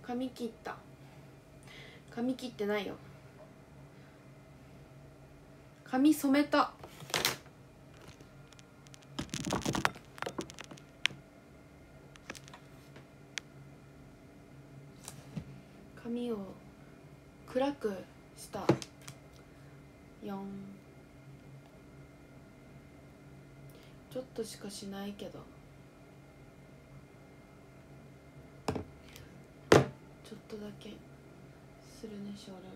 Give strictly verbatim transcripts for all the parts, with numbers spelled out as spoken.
髪切った。髪切ってないよ。髪染めた。髪を暗くしたよん。ちょっとしかしないけど、ちょっとだけするね。ショールー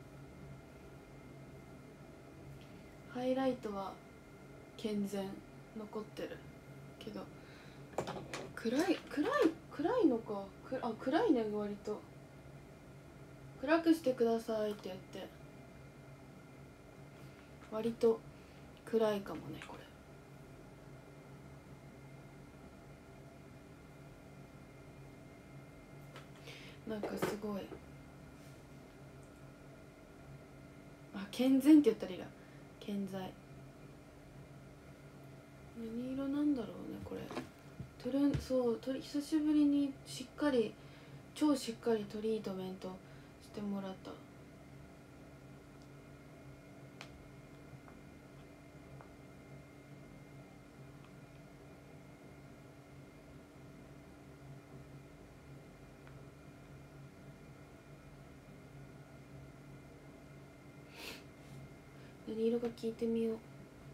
ムハイライトは健全残ってるけど、暗い暗い暗いのか。くあ暗いね。割と暗くしてくださいって言って割と暗いかもね。これなんかすごい、あ健全って言ったらいいや。健在。何色なんだろうねこれ。トゥルンそうと久しぶりにしっかり超しっかりトリートメントしてもらった。何色か聞いてみよう。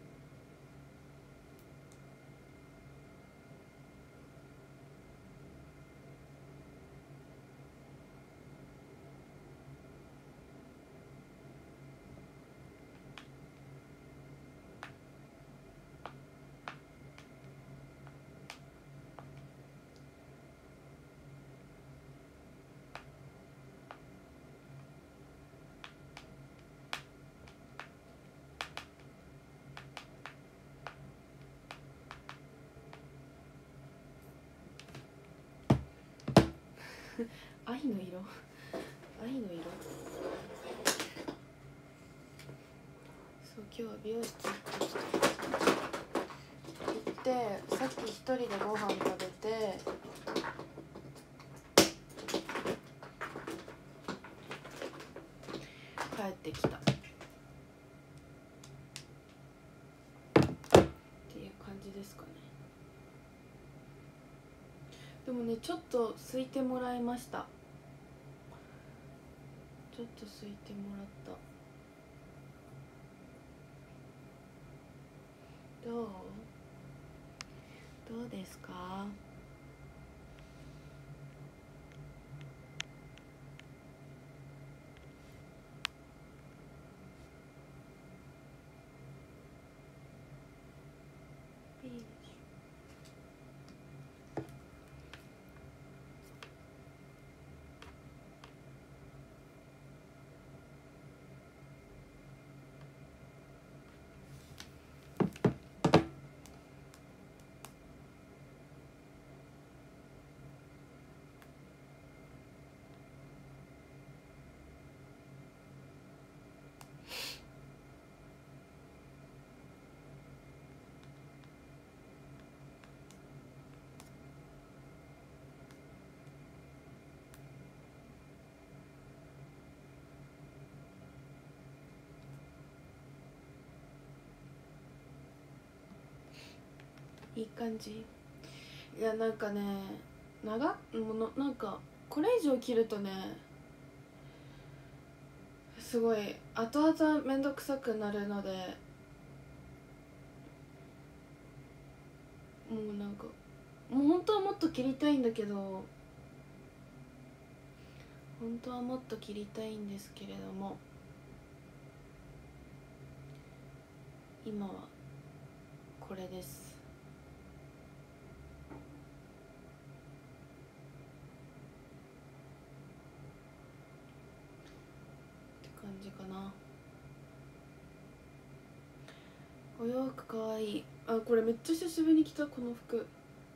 愛の色愛の色。そう今日は美容室行ってきて、行ってさっき一人でご飯食べて、帰ってきたっていう感じですかね。でもねちょっとすいてもらいました。ちょっとすいてもらった。どうどうですか。いい感じ。いやなんかね長ものなんかこれ以上切るとねすごい後々めんどくさくなるので、もうなんかもう本当はもっと切りたいんだけど本当はもっと切りたいんですけれども、今はこれです。って感じかな。お洋服かわいい。あこれめっちゃ久しぶりに着た。この服こ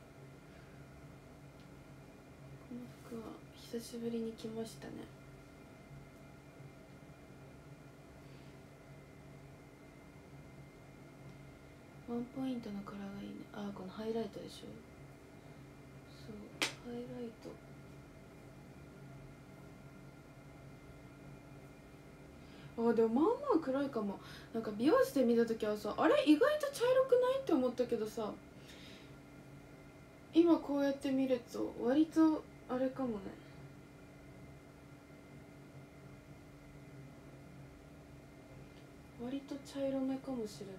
の服は久しぶりに着ましたね。ワンポイントのカラーがいいね。あこのハイライトでしょ。そうハイライトあでもまあまあ暗いかも。なんか美容室で見た時はさ、あれ意外と茶色くないって思ったけどさ、今こうやって見ると割とあれかもね。割と茶色めかもしれない。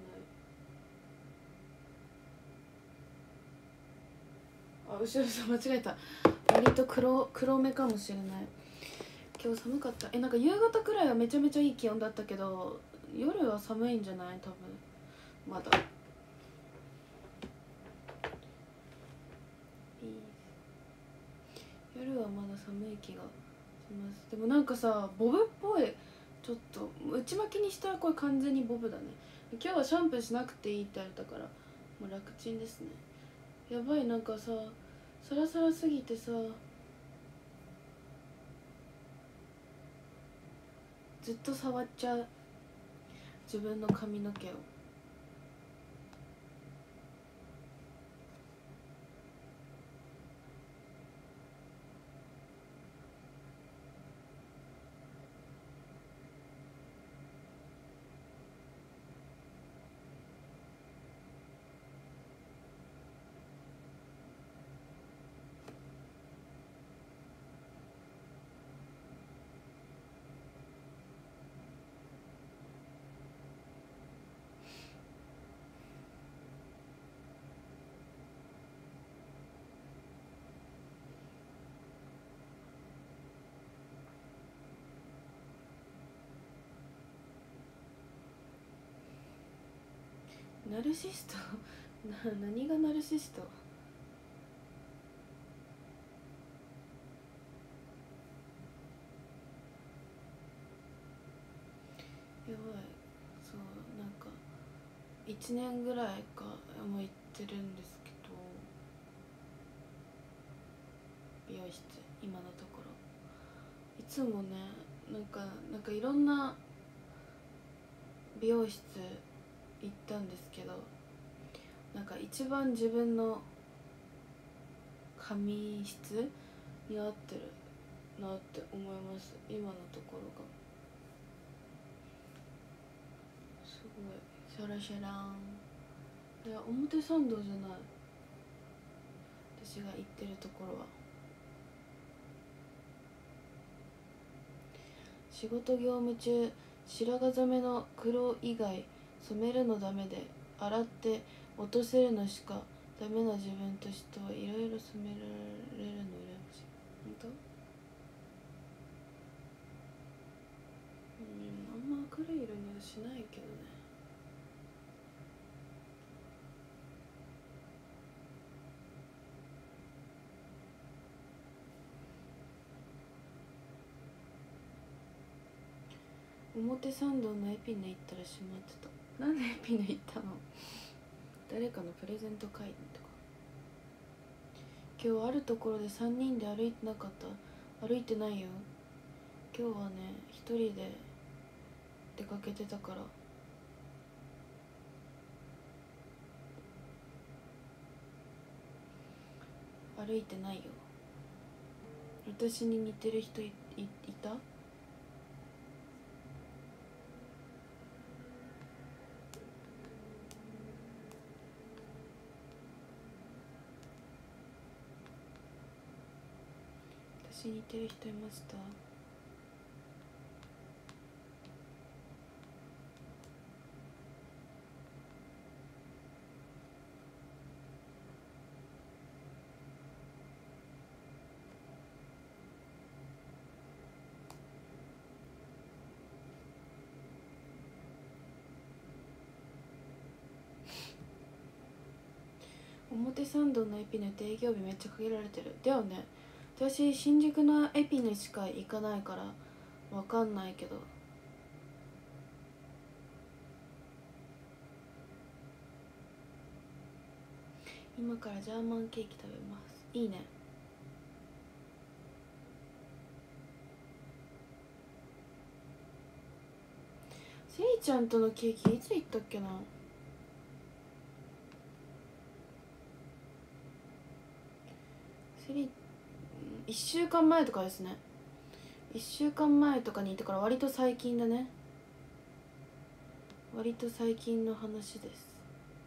あ、後ろさ間違えた。割と黒黒目かもしれない。今日寒かった。えなんか夕方くらいはめちゃめちゃいい気温だったけど、夜は寒いんじゃない？多分まだ。夜はまだ寒い気がします。でもなんかさボブっぽい、ちょっと内巻きにしたらこれ完全にボブだね。今日はシャンプーしなくていいって言われたからもう楽ちんですね。やばい、なんかさサラサラすぎてさずっと触っちゃう自分の髪の毛を。ナルシストな何がナルシスト？やばい。そうなんかいちねんぐらいかもう行ってるんですけど、美容室今のところいつもね、なんかなんかいろんな美容室行ったんですけど、なんか一番自分の髪質に合ってるなって思います、今のところが。すごいシャラシャラン。いや表参道じゃない、私が行ってるところは。仕事業務中、白髪染めの黒以外染めるのダメで、洗って落とせるのしかダメな自分としてはいろいろ染められるの羨ましい。本当？うん、あんま明るい色にはしないけどね。表参道のエピネ行ったら閉まってた。なんでエピネ行ったの？誰かのプレゼント会とか。今日あるところでさんにんで歩いてなかった？歩いてないよ。今日はね一人で出かけてたから。歩いてないよ。私に似てる人 い, い, いた？私に似てる人いました？表参道のエピネって営業日めっちゃ限られてる。だよね。私新宿のエピネしか行かないからわかんないけど。今からジャーマンケーキ食べます。いいね。せいちゃんとのケーキいつ行ったっけな。セリいっしゅうかんまえとかですね。いっしゅうかんまえとかに行ったから割と最近だね。 割と最近の話です。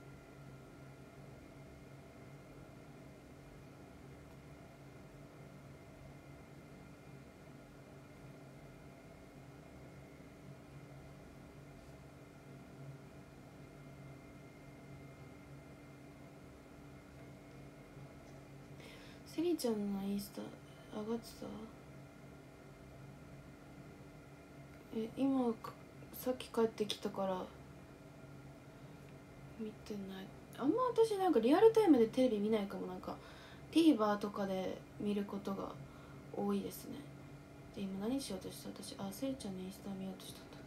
セリちゃんのインスタ上がってた？え、今さっき帰ってきたから見てない。あんま私なんかリアルタイムでテレビ見ないかも。なんか TVer とかで見ることが多いですね。で今何しようとした私？あ、セリちゃんのインスタ見ようとしたんだ。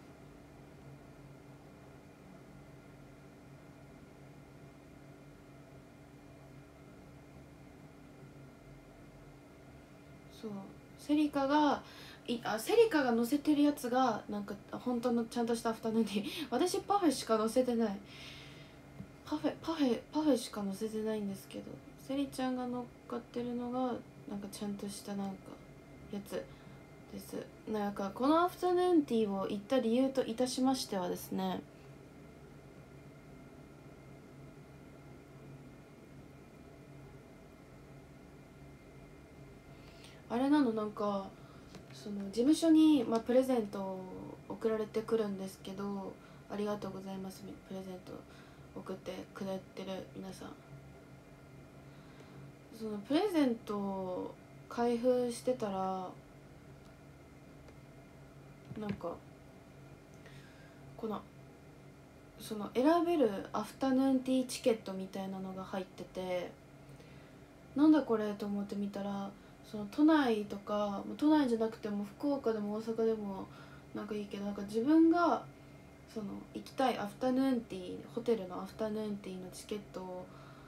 そう、セリカがいあセリカが載せてるやつがなんか本当のちゃんとしたアフタヌーンティー私パフェしか載せてない。パフェパフェパフェしか載せてないんですけど、セリちゃんが乗っかってるのがなんかちゃんとしたなんかやつです。なんかこのアフタヌーンティーを行った理由といたしましてはですね、あれなの、なんかその事務所に、まあ、プレゼントを送られてくるんですけど、ありがとうございますプレゼント送ってくれてる皆さん。そのプレゼントを開封してたらなんかこのその選べるアフタヌーンティーチケットみたいなのが入ってて、なんだこれと思って見たら、その都内とか都内じゃなくても福岡でも大阪でもなんかいいけど、なんか自分がその行きたいアフタヌーンティーホテルのアフタヌーンティーのチケット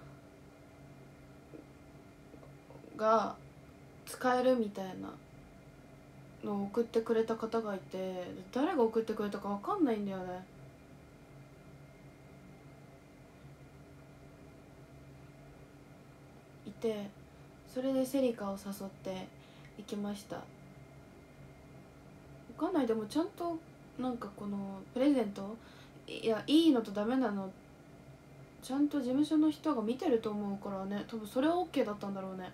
が使えるみたいなのを送ってくれた方がいて、誰が送ってくれたか分かんないんだよね。いて、それでセリカを誘って行きました。分かんない、でもちゃんとなんかこのプレゼント、いやいいのとダメなのちゃんと事務所の人が見てると思うからね、多分それは OK だったんだろうね。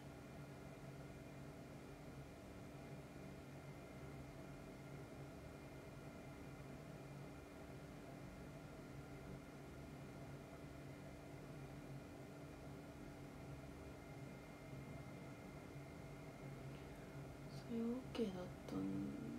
それは OK だったん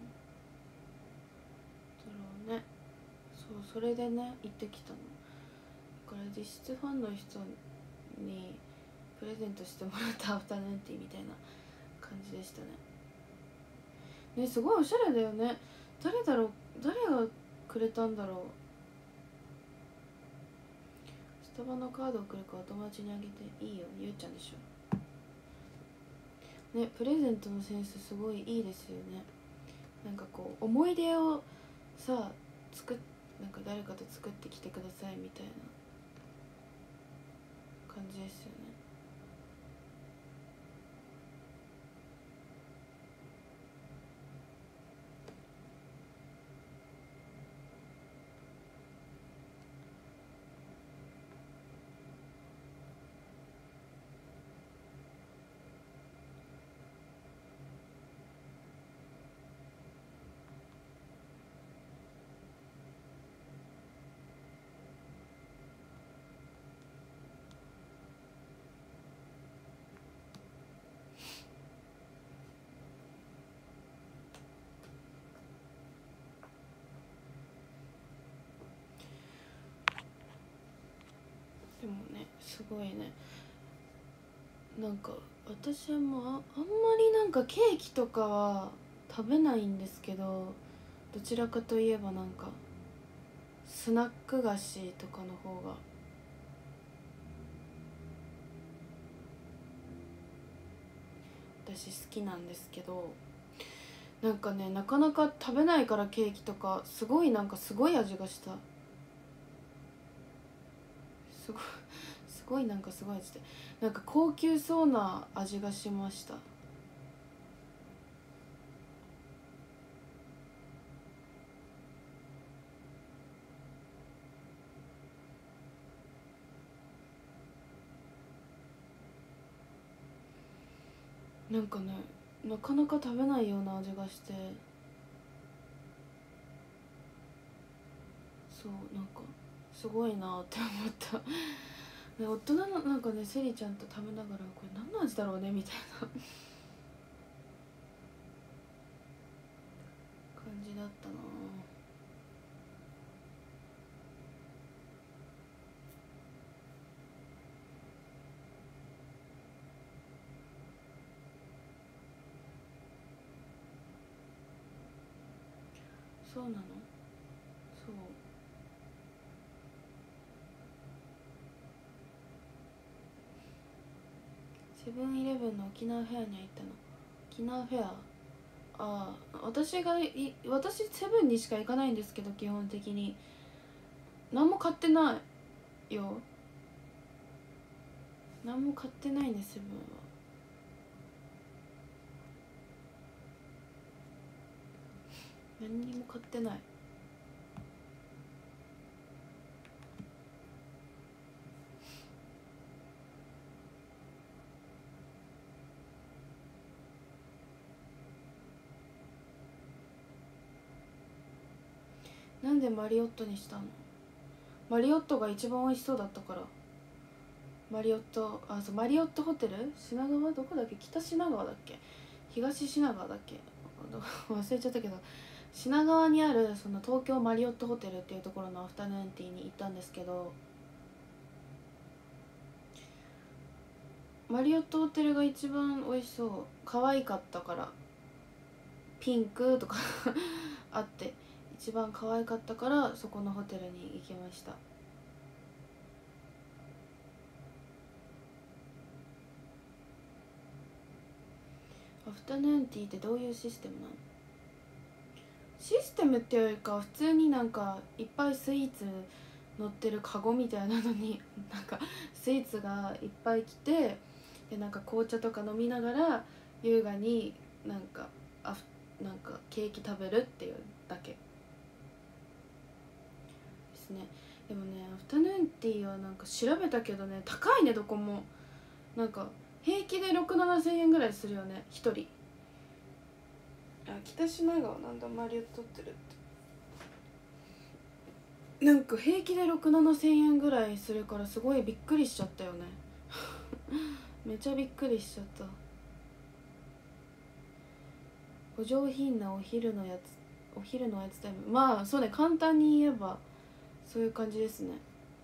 だろうね。そう、それでね行ってきたの。だから実質ファンの人にプレゼントしてもらったアフタヌーンティーみたいな感じでしたね。ね、すごいおしゃれだよね。誰だろう、誰がくれたんだろう。スタバのカードをくれかお友達にあげていいよ、ゆうちゃんでしょ。ね、プレゼントのセンスすごいいいですよね。なんかこう思い出をさ作っなんか誰かと作ってきてくださいみたいな感じですよね。でもね、すごいね。なんか私はもう あ, あんまりなんかケーキとかは食べないんですけど、どちらかといえばなんかスナック菓子とかの方が私好きなんですけど、なんかね、なかなか食べないからケーキとかすごいなんかすごい味がした。すごいすごいなんかすごい味で、なんか高級そうな味がしました。 なんかねなかなか食べないような味がして、そうなんかすごいなって思ったね。大人のなんかねセリちゃんと食べながらこれ何の味だろうねみたいな感じだったな。そうなの。そうセブンイレブンの沖縄フェアには行ったの。沖縄フェア、ああ私がい私セブンにしか行かないんですけど基本的に何も買ってないよ。何も買ってないねセブンは。何にも買ってない。なんでマリオットにしたの？マリオットが一番美味しそうだったから。マリオット、あ、そうマリオットホテル品川どこだっけ、北品川だっけ東品川だっけ忘れちゃったけど、品川にあるその東京マリオットホテルっていうところのアフタヌーンティーに行ったんですけど、マリオットホテルが一番美味しそう。可愛かったから、ピンクとかあって一番可愛かったからそこのホテルに行きました。アフタヌーンティーってどういうシステムなの？システムっていうか普通になんかいっぱいスイーツ乗ってるカゴみたいなのになんかスイーツがいっぱい来て、でなんか紅茶とか飲みながら優雅になんかあなんかケーキ食べるっていうだけですね。でもねアフタヌーンティーはなんか調べたけどね高いね、どこも。なんか平気でろく、ななせんえんぐらいするよねひとり。あ、北品川なんだマリオットホテルって。なんか平気でろく、ななせんえんぐらいするからすごいびっくりしちゃったよねめちゃびっくりしちゃった。お上品なお昼のやつ、お昼のやつタイム、まあそうね、簡単に言えばそういう感じですね。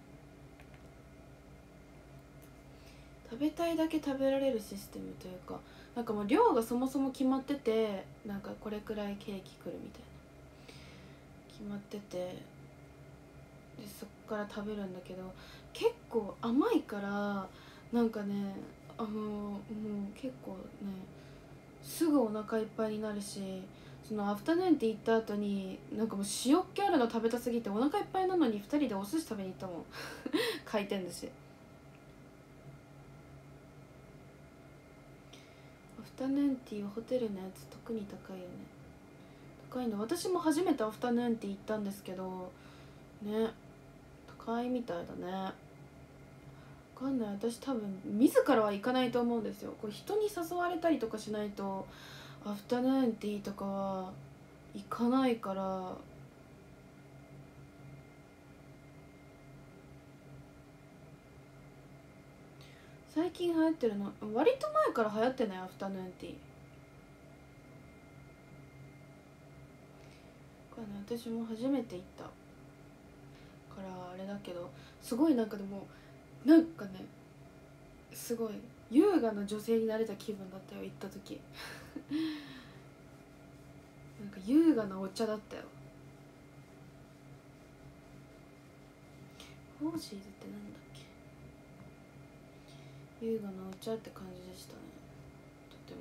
食べたいだけ食べられるシステムというか、なんかもう量がそもそも決まってて、なんかこれくらいケーキ来るみたいな決まってて、でそっから食べるんだけど結構甘いからなんかね、あのもう結構ねすぐお腹いっぱいになるし、そのアフタヌーンって行った後になんかもう塩っ気あるの食べたすぎてお腹いっぱいなのにふたりでお寿司食べに行ったもん回転寿司。アフタヌーンティーはホテルのやつ特に高いよね。高いの。私も初めてアフタヌーンティー行ったんですけどね、高いみたいだね。わかんない、私多分自らは行かないと思うんですよ。これ人に誘われたりとかしないとアフタヌーンティーとかは行かないから。最近流行ってるの割と前から流行ってない？アフタヌーンティーこれね、私も初めて行ったからあれだけど、すごいなんかでもなんかねすごい優雅な女性になれた気分だったよ行った時なんか優雅なお茶だったよ。フォーシーズってなんだっけ。優雅なお茶って感じでしたね、とても。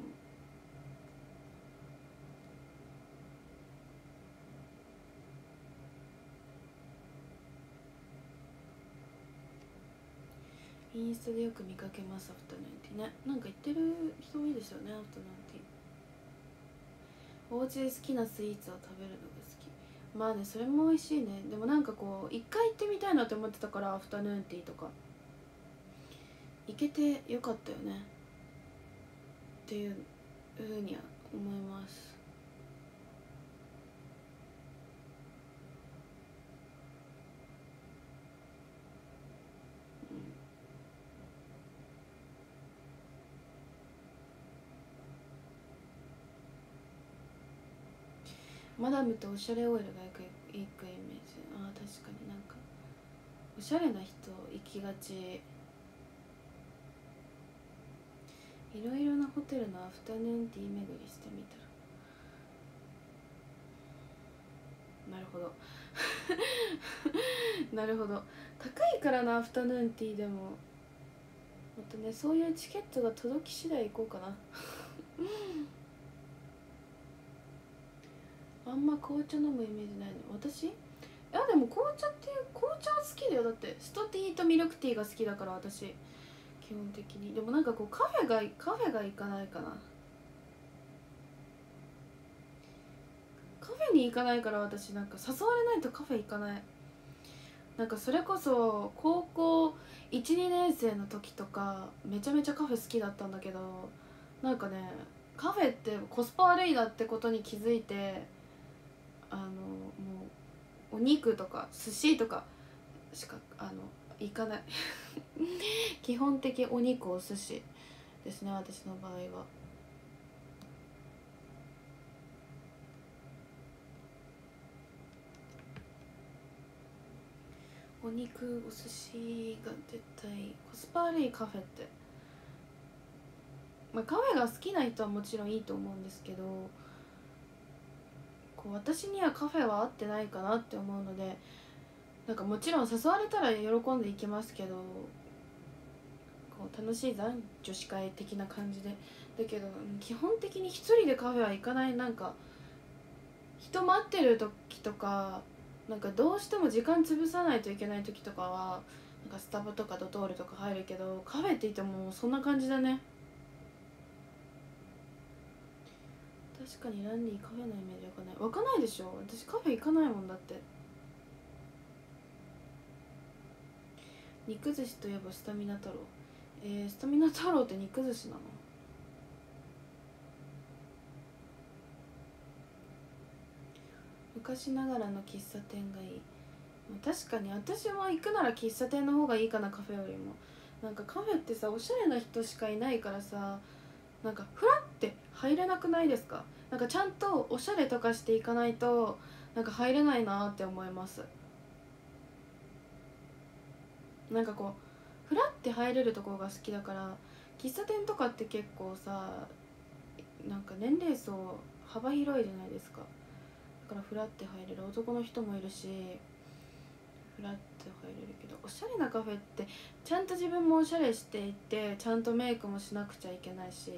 インスタでよく見かけますアフタヌーンティーね。なんか行ってる人多いですよねアフタヌーンティー。お家で好きなスイーツを食べるのが好き。まあねそれも美味しいね。でもなんかこう一回行ってみたいなって思ってたからアフタヌーンティーとか行けてよかったよねっていうふうには思います。マダムとおしゃれオイルがよく行くイメージ。ああ確かになんかおしゃれな人行きがち。いろいろなホテルのアフタヌーンティー巡りしてみたら、なるほどなるほど。高いからなアフタヌーンティーでもまたね、そういうチケットが届き次第行こうかなあんま紅茶飲むイメージないの私。いやでも紅茶っていう紅茶は好きだよ。だってストティーとミルクティーが好きだから私基本的に。でもなんかこうカフェがカフェが行かないかな。カフェに行かないから私なんか誘われないとカフェ行かない。なんかそれこそ高校いち、にねん生の時とかめちゃめちゃカフェ好きだったんだけど、なんかねカフェってコスパ悪いなってことに気づいて、あのもうお肉とか寿司とかしかあの行かない基本的お肉お寿司ですね私の場合は。お肉お寿司が絶対コスパ悪いカフェって、まあ、カフェが好きな人はもちろんいいと思うんですけど、こう私にはカフェは合ってないかなって思うので、なんかもちろん誘われたら喜んで行きますけど、こう楽しいじゃん女子会的な感じで。だけど基本的に一人でカフェは行かない。なんか人待ってる時とか、なんかどうしても時間潰さないといけない時とかはなんかスタバとかドトールとか入るけど、カフェって言ってもそんな感じだね。確かにランディカフェのイメージわかんない。わかんないでしょ、私カフェ行かないもんだって。肉寿司といえばスタミナ太郎。えー、スタミナ太郎って肉寿司なの？昔ながらの喫茶店がいい。確かに私も行くなら喫茶店の方がいいかな、カフェよりも。なんかカフェってさおしゃれな人しかいないからさ、なんかフラって入れなくないですか？なんかちゃんとおしゃれとかしていかないとなんか入れないなって思います。なんかこうフラって入れるところが好きだから。喫茶店とかって結構さなんか年齢層幅広いじゃないですか。だからフラって入れる男の人もいるし、フラって入れるけど、おしゃれなカフェってちゃんと自分もおしゃれしていってちゃんとメイクもしなくちゃいけないし、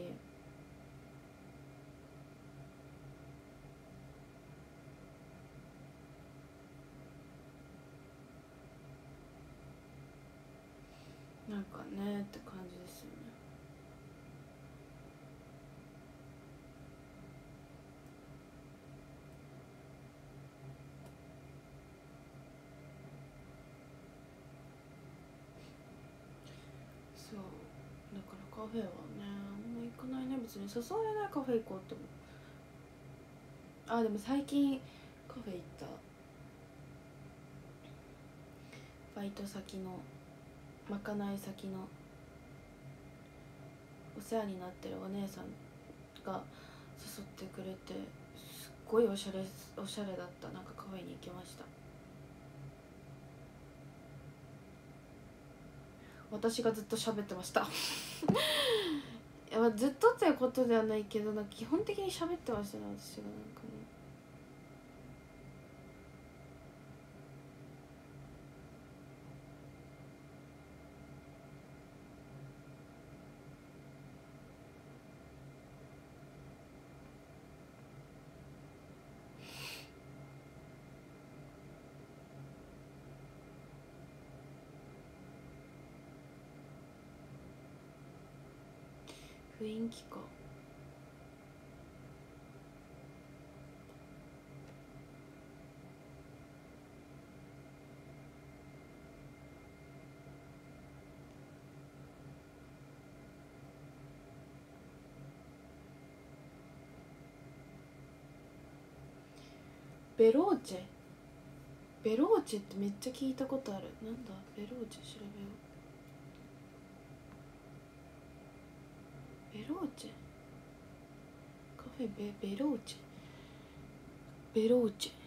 なんかねって感じですよね。そうだからカフェはねあんま行かないね。別に誘われないカフェ行こうって思う。あでも最近カフェ行った。バイト先のまかない先のお世話になってるお姉さんが誘ってくれて、すっごいおしゃれおしゃれだった。なんかカフェに行きました。私がずっと喋ってましたいやずっとっていうことではないけど、なんか基本的に喋ってましたね私が。なんかもう雰囲気か。 ベローチェベローチェってめっちゃ聞いたことある。なんだベローチェ、調べよう。ベローチェカフェベベローチェベローチェ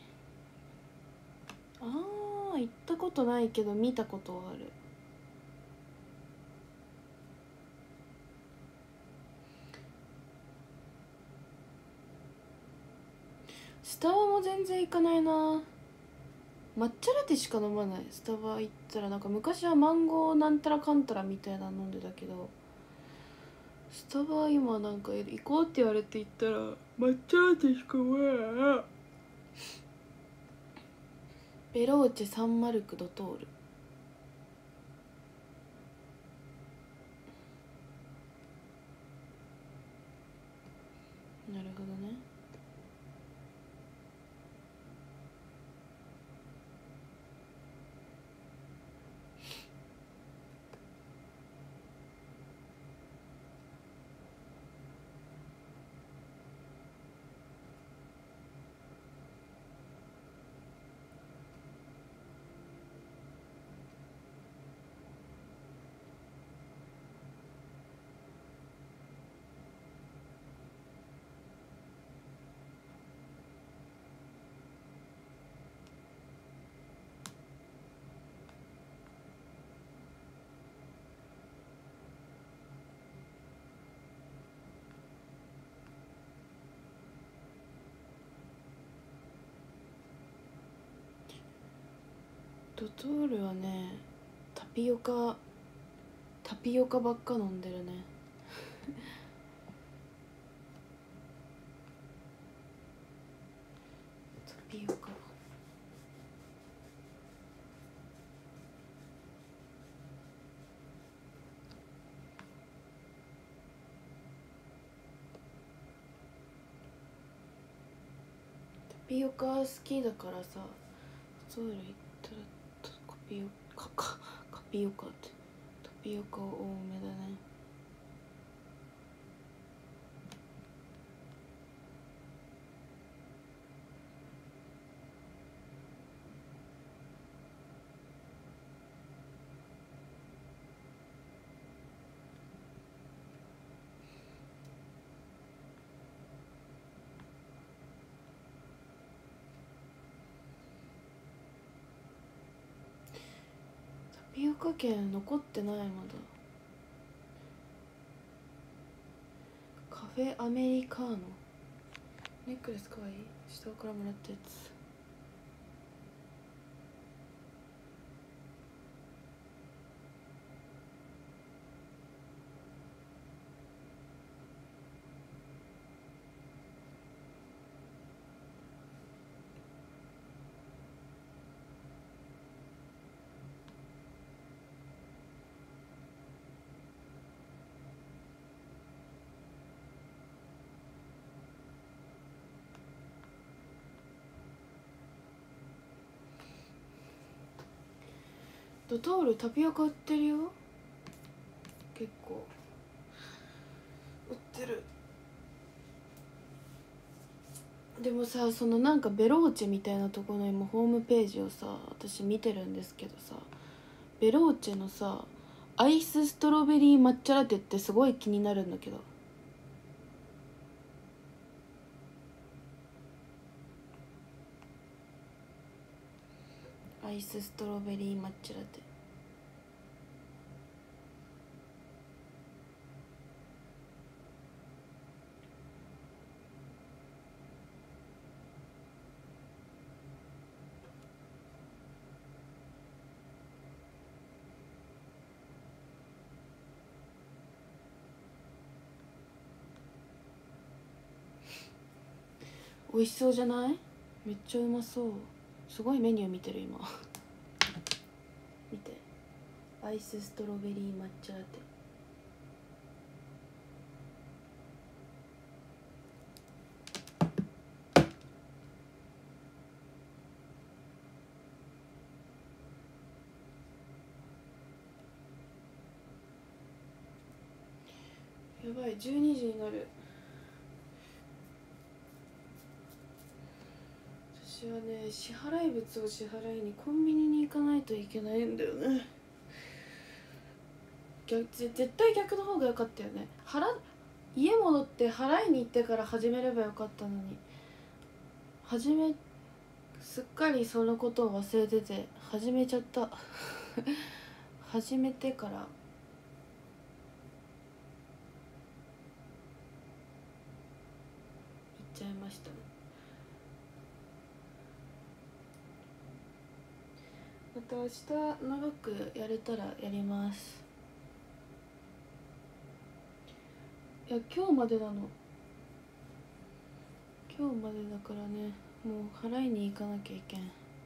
あー行ったことないけど見たことある。スタバも全然行かないな。抹茶ラテしか飲まない。スタバ行ったらなんか昔はマンゴーなんたらかんたらみたいなの飲んでたけど、スタバ今なんか行こうって言われて行ったら抹茶ラテしか飲まない。ベローチェサンマルクドトール。なるほどね。ドトールはね、タピオカタピオカばっか飲んでるねタピオカタピオカ好きだからさ、ドトール行ったらカピオカかカピオカってタピオカ多めだね。タピオカ券残ってない。まだカフェアメリカーノネックレスかわいい。下からもらったやつ。ドトールタピオカ売ってるよ。結構売ってる。でもさ、そのなんかベローチェみたいなところの今ホームページをさ私見てるんですけどさ、ベローチェのさアイスストロベリー抹茶ラテってすごい気になるんだけど、アイスストロベリー抹茶ラテ美味しそうじゃない？めっちゃうまそう。すごいメニュー見てる今見て、アイスストロベリー抹茶ラテ。やばい、じゅうにじになる。私私はね支払い物を支払いにコンビニに行かないといけないんだよね。逆絶対逆の方が良かったよね。払家戻って払いに行ってから始めればよかったのに、始めすっかりそのことを忘れてて始めちゃった始めてから行っちゃいましたね。また明日長くやれたらやります。いや今日までなの、今日までだからね、もう払いに行かなきゃいけん。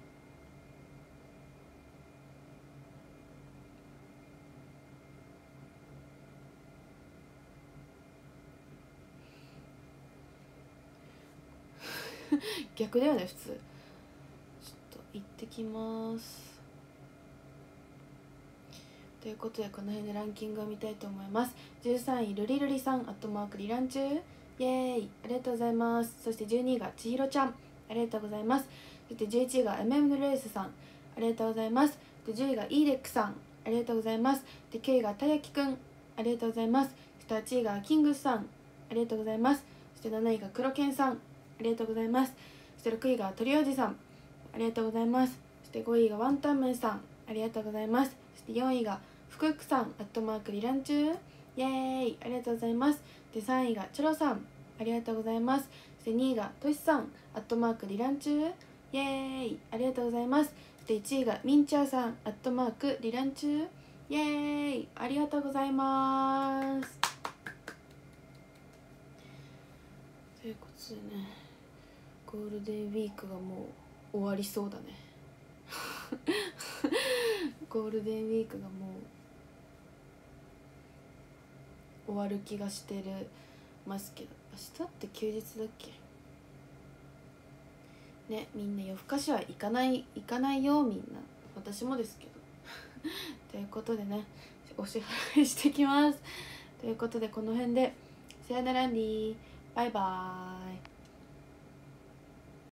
逆だよね普通。ちょっと行ってきます。ということでこの辺でランキングを見たいと思います。じゅうさんいルリルリさん、アットマークリラン中、イエーイ、ありがとうございます。そしてじゅうにいがちひろちゃん、ありがとうございます。そしてじゅういちいが エムエム レースさん、ありがとうございます。でじゅういがイーデックさん、ありがとうございます。できゅういがたやきくん、ありがとうございます。そしてはちいがキングスさん、ありがとうございます。そしてなないが黒剣さん、ありがとうございます。そしてろくいが鳥おじさん、ありがとうございます。そしてごいがワンタンメンさん、ありがとうございます。そしてよんいが福福さん、アットマークリラン中、イエーイ、ありがとうございます。でさんいがチョロさん、ありがとうございます。そしてにいがトシさん、アットマークリラン中、イエーイ、ありがとうございます。そしていちいがミンチャーさん、アットマークリラン中、イエーイ、ありがとうございます。ということでね、ゴールデンウィークがもう終わりそうだねゴールデンウィークがもう終わる気がしてるますけど、明日って休日だっけね。みんな夜更かしは行かない行かないよ、みんな。私もですけどということでね、お支払いしてきます。ということでこの辺でさよならんり、バイバーイ。